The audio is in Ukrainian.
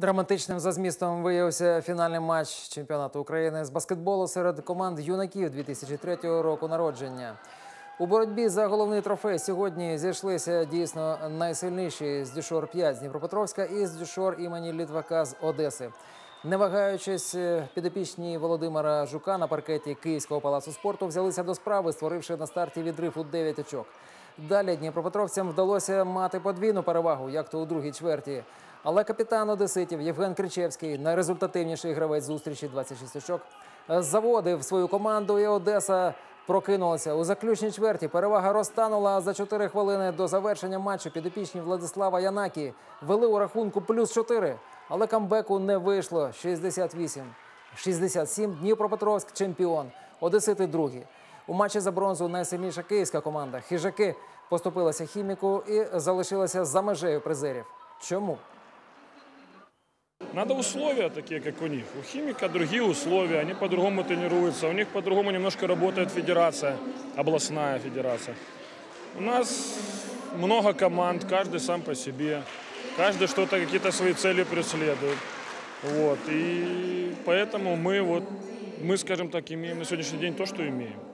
Драматичним за змістом виявився фінальний матч чемпіонату України з баскетболу серед команд юнаків 2003 року народження. У боротьбі за головний трофей сьогодні зійшлися дійсно найсильніші з Дюшор-5 з Дніпропетровська і з Дюшор імені Літвака з Одеси. Не вагаючись, підопічні Володимира Жука на паркеті Київського палацу спорту взялися до справи, створивши на старті відрив у 9 очок. Далі дніпропетровцям вдалося мати подвійну перевагу, як то у другій чверті. Але капітан одеситів Євген Кричевський, найрезультативніший гравець зустрічі, 26 очок, заводив свою команду, і Одеса прокинулася. У заключній чверті перевага розтанула за 4 хвилини до завершення матчу. Підопічні Владислава Янакі вели у рахунку +4, але камбеку не вийшло. 68-67 Дніпропетровськ чемпіон, одесити другі. У матчі за бронзу найсильніша київська команда. Хижаки поступилася Хіміку і залишилася за межею призерів. Чому? Надо условия такие, как у них. У Химика другие условия, они по-другому тренируются, у них по-другому немножко работает федерация, областная федерация. У нас много команд, каждый сам по себе, каждый что-то, какие-то свои цели преследует. Вот. И поэтому мы, скажем так, имеем на сегодняшний день то, что имеем.